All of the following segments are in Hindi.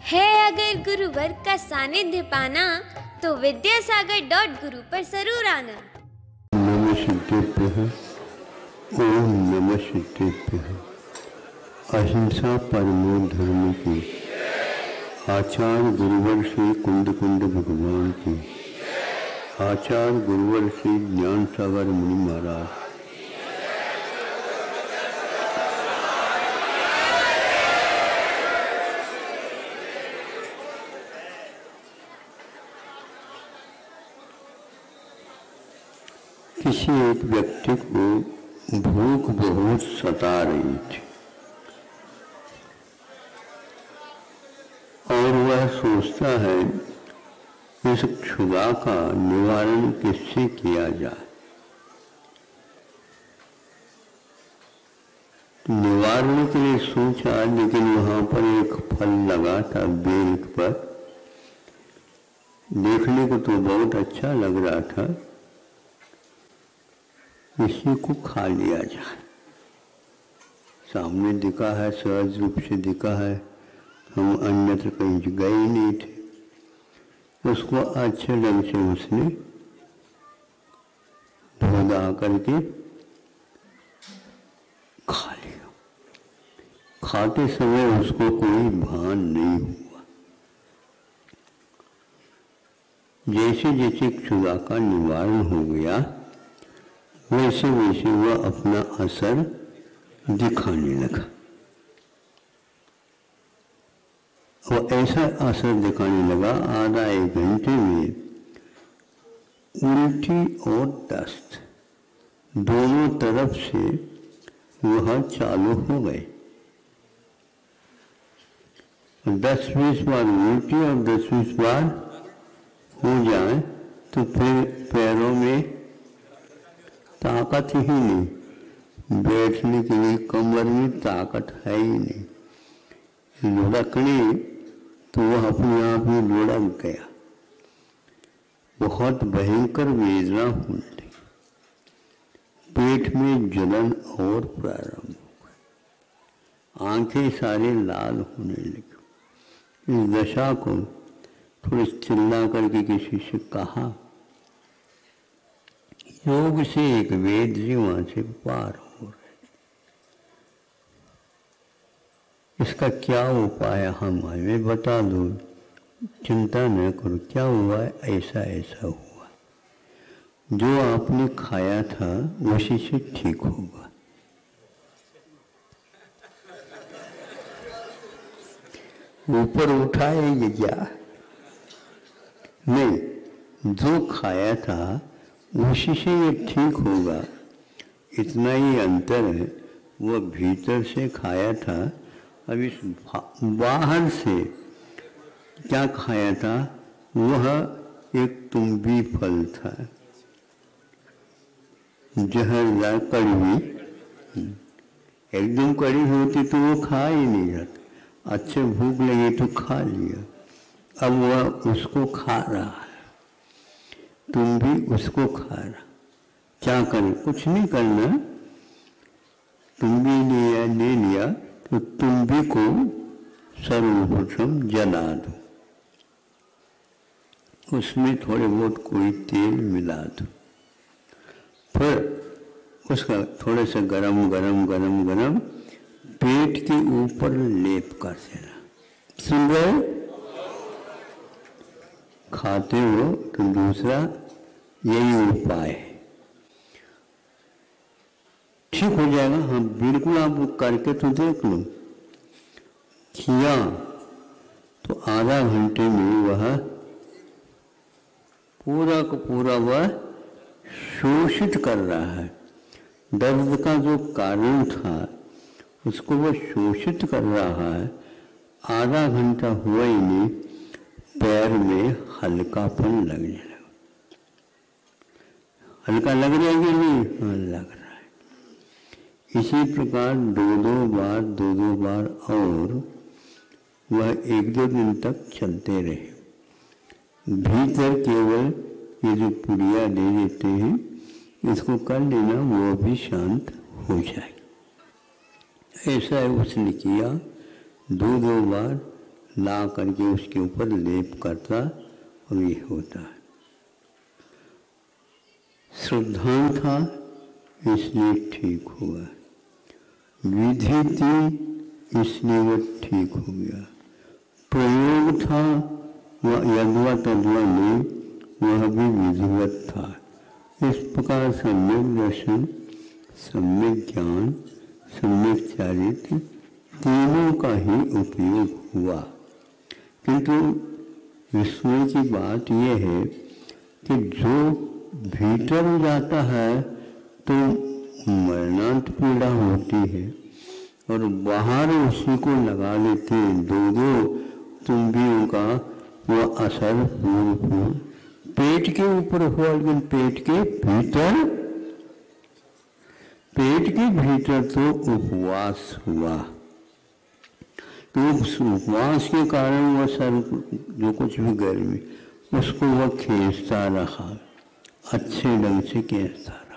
है अगर गुरुवर का सानिध्य पाना तो विद्यासागर.गुरु पर जरूर आना। नमः सिद्धेभ्यः ओम नमः सिद्धेभ्यः। अहिंसा परमो धर्म की आचार्य गुरुवर श्री कुंड कुंड भगवान की, आचार्य गुरुवर श्री ज्ञान सागर मुनि महाराज, किसी एक व्यक्ति को भूख बहुत सता रही थी और वह सोचता है इस क्षुधा का निवारण किससे किया जाए। निवारण के लिए सोचा, लेकिन वहां पर एक फल लगा था बेल पर। देखने को तो बहुत अच्छा लग रहा था, इसी को खा लिया जाए। सामने दिखा है, सहज रूप से दिखा है, हम अन्यत्र कहीं गए ही नहीं थे। उसको अच्छे ढंग से उसने धोधा करके खा लिया। खाते समय उसको कोई भान नहीं हुआ। जैसे जैसे क्षुधा का निवारण हो गया, वैसे वैसे वह अपना असर दिखाने लगा। और ऐसा असर दिखाने लगा, आधा एक घंटे में उल्टी और दस्त दोनों तरफ से वह चालू हो गए। 10-20 बार उल्टी और 10-20 बार हो जाए तो फिर पैरों में ताकत ही नहीं, बैठने के लिए कमर में ताकत है ही नहीं। लुढ़कने तो वह अपने आप ही लुढ़क गया। बहुत भयंकर वेदना होने लगी, पेट में जलन और प्रारंभ हो गई, आंखें सारे लाल होने लगी। इस दशा को थोड़ी चिल्ला करके किसी से कहा, योग से एक वेद जी वहां से पार हो रहे, इसका क्या उपाय है हमें बता दो। चिंता न करो, क्या हुआ है, ऐसा ऐसा हुआ, जो आपने खाया था उसी से ठीक होगा। ऊपर उठाएंगे क्या? नहीं, जो खाया था उसी से ये ठीक होगा। इतना ही अंतर है, वह भीतर से खाया था, अब इस बाहर से क्या खाया था, वह एक तुम्बी फल था, जहरदार कड़वी। एकदम कड़ी होती तो वो खा ही नहीं जाता, अच्छे भूख लगी तो खा लिया। अब वह उसको खा रहा है, तुम भी उसको खा रहा। क्या करें? कुछ नहीं करना, तुम भी ले लिया तो तुम भी को सर्वप्रथम जला दो, उसमें थोड़े बहुत कोई तेल मिला दो, फिर उसका थोड़े से गरम गरम गरम गरम पेट के ऊपर लेप कर देना। सुन रहे? खाते हो तो दूसरा यही उपाय है, ठीक हो जाएगा। हाँ बिल्कुल, आप करके तो देख लो। किया तो आधा घंटे में वह पूरा का पूरा वह शोषित कर रहा है। दर्द का जो कारण था उसको वह शोषित कर रहा है। आधा घंटा हुआ ही नहीं, पैर में हल्कापन लगने लगा। हल्का लग रहा है कि नहीं? हाँ लग रहा है। इसी प्रकार दो बार और वह 1-2 दिन तक चलते रहे। भीतर केवल ये जो पुड़िया दे देते हैं, इसको कर लेना, वो भी शांत हो जाए। ऐसा उसने किया 2-2 बार ला करके उसके ऊपर लेप करता और ये होता है। श्रद्धान था इसलिए ठीक हुआ, विधि थी इसलिए वो ठीक हो गया, प्रयोग था वह यद्वा तद्वा में वह भी विधिवत था। इस प्रकार सम्यक दर्शन, सम्यक ज्ञान, सम्यक चारित्र तीनों का ही उपयोग हुआ। किंतु विस्मय की बात यह है कि जो भीतर जाता है तो मरणांत पीड़ा होती है और बाहर उसी को लगा लेते हैं। दो तुम्बियों का वह असर पूर्ण पेट के ऊपर हुआ, लेकिन पेट के भीतर तो उपवास हुआ। तो उस उपवास के कारण वह सर जो कुछ भी गर्मी उसको वह खींचता रहा, अच्छे ढंग से खींचता रहा।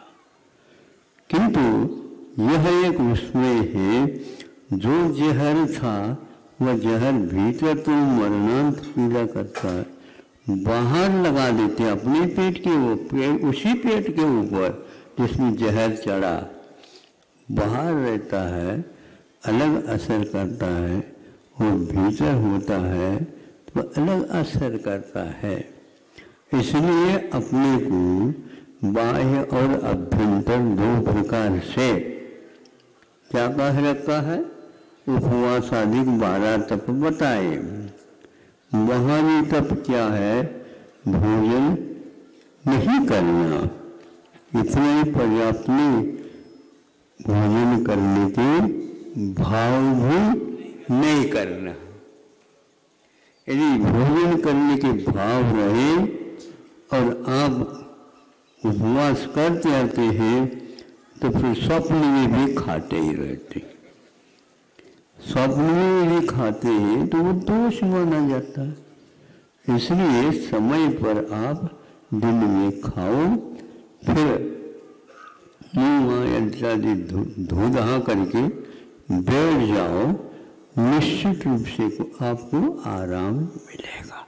किंतु यह एक विस्मय है, जो जहर था वह जहर भीतर तो मरणांत पीड़ा करता है, बाहर लगा देते अपने पेट के ऊपर, उसी पेट के ऊपर जिसमें जहर चढ़ा, बाहर रहता है, अलग असर करता है, और भीतर होता है तो अलग असर करता है। इसलिए अपने को बाह्य और अभ्यंतर दो प्रकार से क्या कह रखा है, उपवास आदि 12 तप बताए। बाहरी तप क्या है, भोजन नहीं करना, इतना ही पर्याप्त नहीं, भोजन करने के भाव भी नहीं करना। यदि भोजन करने के भाव रहे और आप उपवास करते आते हैं तो फिर स्वप्न में भी खाते ही रहते, स्वप्न में भी खाते हैं तो वो दोष माना जाता है। इसलिए समय पर आप दिन में खाओ, फिर मुँह इत्यादि धो धा करके बैठ जाओ, निश्चित रूप से आपको आराम मिलेगा।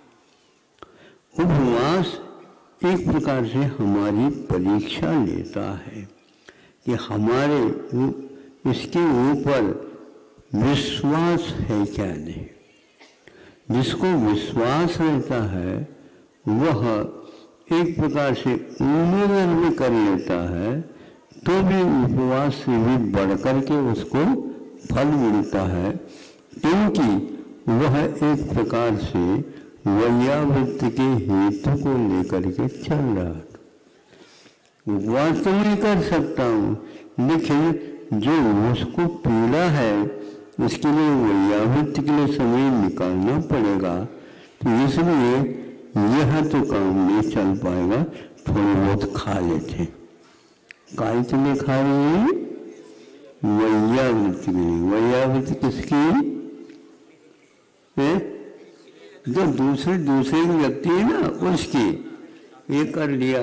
उपवास एक प्रकार से हमारी परीक्षा लेता है कि हमारे इसके ऊपर विश्वास है क्या नहीं। जिसको विश्वास रहता है वह एक प्रकार से उम्मीद भी कर लेता है, तो भी उपवास से भी बढ़कर के उसको फल मिलता है, क्योंकि वह एक प्रकार से वैयावृत्ति के हेतु को लेकर के चल रहा था। उपवास तो नहीं कर सकता हूँ, लेकिन जो उसको पीड़ा है उसके लिए वैयावृत्ति के लिए समय निकालना पड़ेगा, तो इसलिए यह तो काम नहीं चल पाएगा, थोड़ी बहुत खा लेते। काय के लिए खा रहे हैं, वैयावृत्ति के लिए। वैयावृत्ति किसकी है, जो दूसरे व्यक्ति है ना उसकी, ये कर लिया।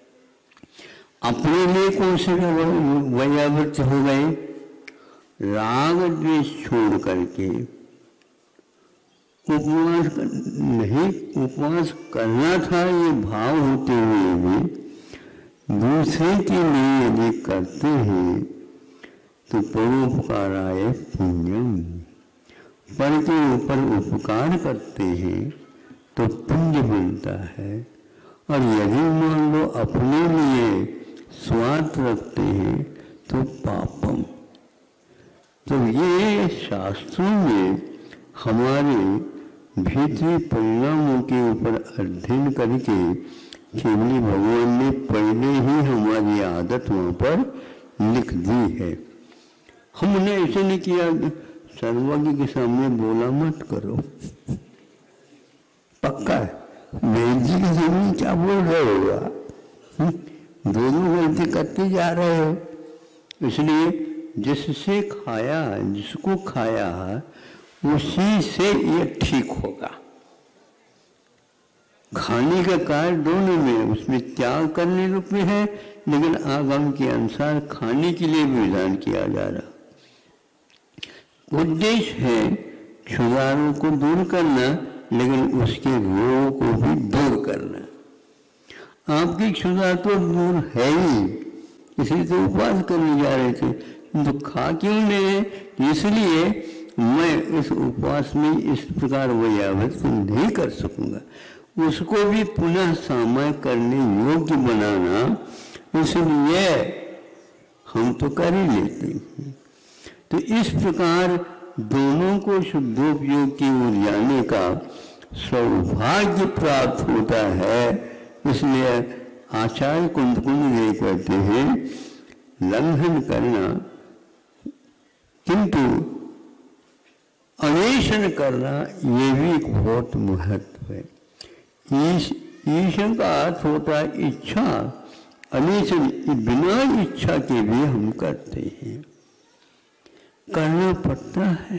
अपने लिए कौन से वैयावृत्ति हो गए, राग द्वेष छोड़ करके उपवास नहीं, उपवास करना था ये भाव होते हुए भी दूसरे के लिए यदि करते हैं तो परोपकाराय पुण्यम, पर के ऊपर उपकार करते हैं तो पुण्य मिलता है। और यदि मान लो अपने लिए स्वार्थ रखते हैं तो पापम। तो ये शास्त्रों में हमारे भीतरी परिणामों के ऊपर अध्ययन करके केवली भगवान ने पहले ही हमारी आदत वहाँ पर लिख दी है। हमने ऐसे नहीं किया, सर्वज्ञ के सामने बोला मत करो, पक्का है वेद जी की जमीन क्या बोल रहे होगा, दोनों गलती करते जा रहे हो। इसलिए जिससे खाया, जिसको खाया उसी से ये ठीक होगा। खाने का कार्य दोनों में, उसमें त्याग करने रूप में है, लेकिन आगम के अनुसार खाने के लिए भी विधान किया जा रहा। उद्देश्य है क्षुधारों को दूर करना, लेकिन उसके रोग को भी दूर करना। आपकी क्षुधा तो दूर है ही, इसलिए तो उपवास करने जा रहे थे, तो खा क्यों ले? इसलिए मैं इस उपवास में इस प्रकार वयावृत्ति नहीं कर सकूंगा, उसको भी पुनः समय करने योग्य बनाना, इसलिए हम तो कर ही लेते हैं। तो इस प्रकार दोनों को शुद्धोपयोग की ओर जाने का सौभाग्य प्राप्त होता है। इसलिए आचार्य कुंद ये कहते हैं, लंघन करना किंतु अन्वेषण करना ये भी एक बहुत महत्व है। ईश्वर का अर्थ होता है इच्छा, अन्वेषण बिना इच्छा के भी हम करते हैं, करना पड़ता है।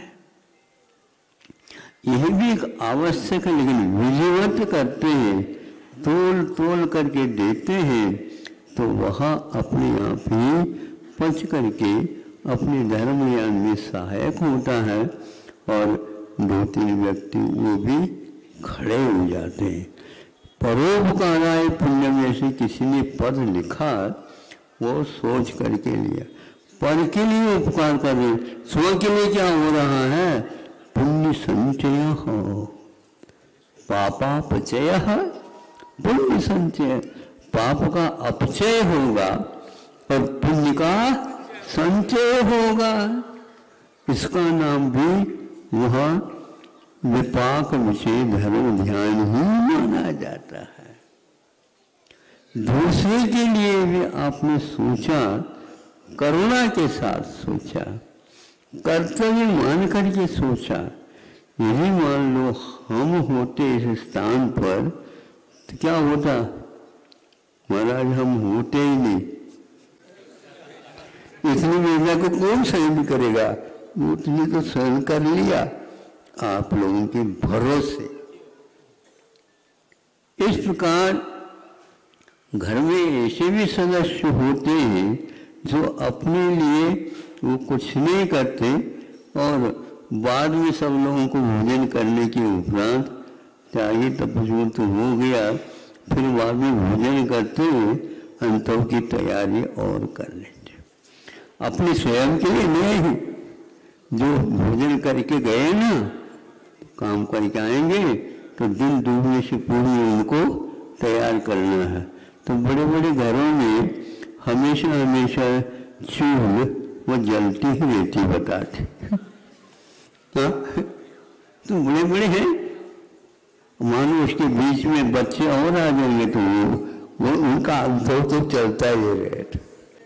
यह भी एक आवश्यक है, लेकिन विधिवत करते हैं, तोल तोल करके देते हैं, तो वह अपने आप ही पच करके अपने धर्म ज्ञान में सहायक होता है, और 2-3 व्यक्ति वो भी खड़े हो जाते हैं। परोपकाराय पुण्य में से किसी ने पद लिखा, वो सोच करके लिया, पर के लिए उपकार कर रहे, स्व के लिए क्या हो रहा है? पुण्य संचय हो, पापापचय, पुण्य संचय, पाप का अपचय होगा और पुण्य का संचय होगा। इसका नाम भी वह विपाक विषय धर्म ध्यान ही माना जाता है। दूसरे के लिए भी आपने सोचा, करुणा के साथ सोचा, कर्तव्य मान करके सोचा। यदि मान लो हम होते इस स्थान पर तो क्या होता? महाराज हम होते ही नहीं, इतनी वेदना को कौन सहन करेगा? उतनी तो सहन कर लिया आप लोगों के भरोसे। इस प्रकार घर में ऐसे भी सदस्य होते हैं जो अपने लिए वो कुछ नहीं करते, और बाद में सब लोगों को भोजन करने के उपरांत चाहिए तपस्या तो हो गया, फिर बाद में भोजन करते हुए अंतों की तैयारी और कर लेते, अपने स्वयं के लिए नहीं। जो भोजन करके गए ना, काम करके आएंगे तो दिन डूबने से पूर्व उनको तैयार करना है। तो बड़े बड़े घरों में हमेशा हमेशा चूल वो जलती ही रहती, बताते तो बड़े बड़े हैं, मानो उसके बीच में बच्चे और आ जाएंगे तो वो उनका अनुभव तो चलता ही रहता।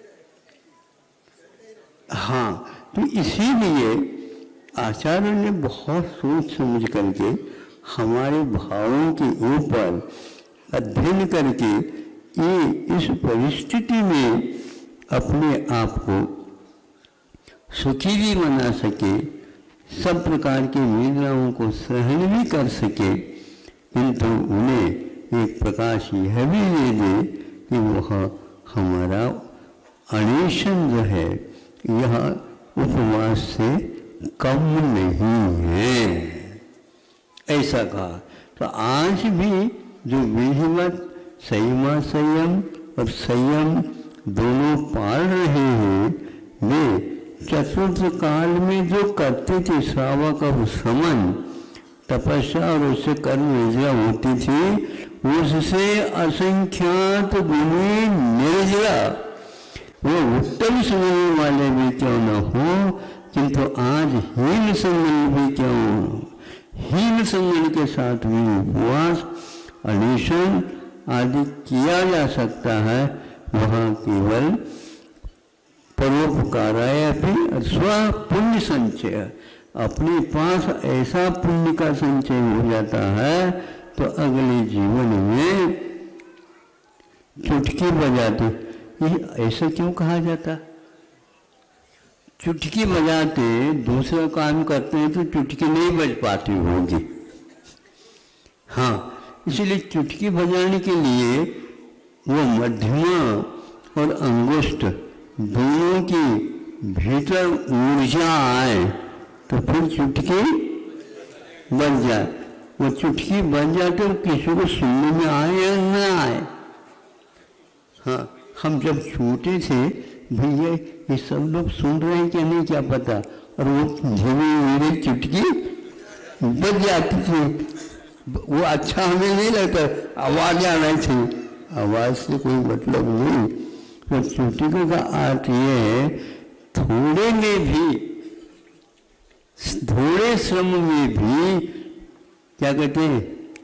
हाँ, तो इसीलिए आचार्य ने बहुत सोच समझ करके हमारे भावों के ऊपर अध्ययन करके ये इस परिस्थिति में अपने आप को सुखी भी बना सके, सब प्रकार की वेदनाओं को सहन भी कर सके, किंतु उन्हें एक प्रकाश यह भी दे दे कि वह हमारा अन्वेषण जो है यह उपवास से कम नहीं है, ऐसा कहा। तो आज भी जो विधिवत संयम और संयम दोनों पाल रहे हैं, वे चतुर्थ काल में जो करते थे श्रावक और समन तपस्या और उससे कर्म निर्जरा होती थी, उससे असंख्यात गुणी निर्जरा वो उत्तम समझने वाले भी क्यों न हो, किंतु आज हीन संगन भी क्यों हो, हीन संगन के साथ भी उपवास अन्वेषण आदि किया जा सकता है। वहाँ केवल परोपकाराय भी स्व पुण्य संचय, अपने पास ऐसा पुण्य का संचय हो जाता है तो अगले जीवन में चुटकी बजाते। ये ऐसा क्यों कहा जाता? चुटकी बजाते दूसरा काम करते हैं तो चुटकी नहीं बज पाती होगी। हाँ, इसलिए चुटकी बजाने के लिए वो मध्यमा और अंगुष्ठ दोनों की भीतर ऊर्जा आए तो फिर चुटकी बन जाए, वो चुटकी बन जाए तो किसी को सुनने में आए या न आए। हाँ, हम जब छोटे थे भैया ये सब लोग सुन रहे हैं कि नहीं क्या पता, और वो धीरे धीरे चुटकी बज जाती थी। वो अच्छा हमें नहीं लगता, आवाज आ रही थी, आवाज से कोई मतलब नहीं। तो चुटकी का अर्थ ये है थोड़े में भी, थोड़े श्रम में भी क्या कहते हैं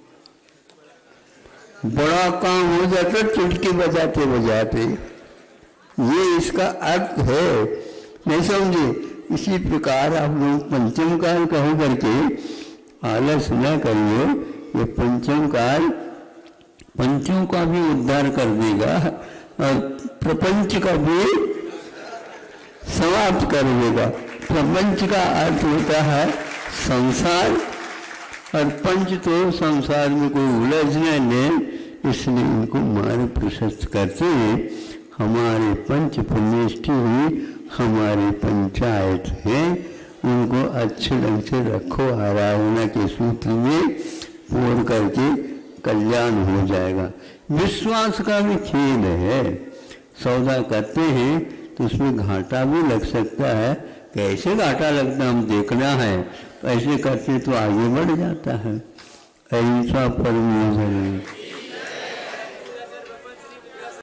बड़ा काम हो जाता चुटकी बजाते बजाते। ये इसका अर्थ है, नहीं समझे? इसी प्रकार आप लोग पंचम काल कहो करके आलस न करिए। ये पंचम काल पंचों का भी उद्धार कर देगा और प्रपंच का भी समाप्त कर देगा। प्रपंच का अर्थ होता है संसार, और पंच तो संसार में कोई उलझना नहीं, इसलिए इनको मार्ग प्रशस्त करते हुए हमारे पंच पुण्यष्टि हुई हमारी पंचायत है, उनको अच्छे ढंग से रखो, आराधना के सूत्र में पूर्ण करके कल्याण हो जाएगा। विश्वास का भी खेल है, सौदा करते हैं तो उसमें घाटा भी लग सकता है। कैसे घाटा लगता है हम देखना है, ऐसे करते तो आगे बढ़ जाता है। ऐसा परमेश्वर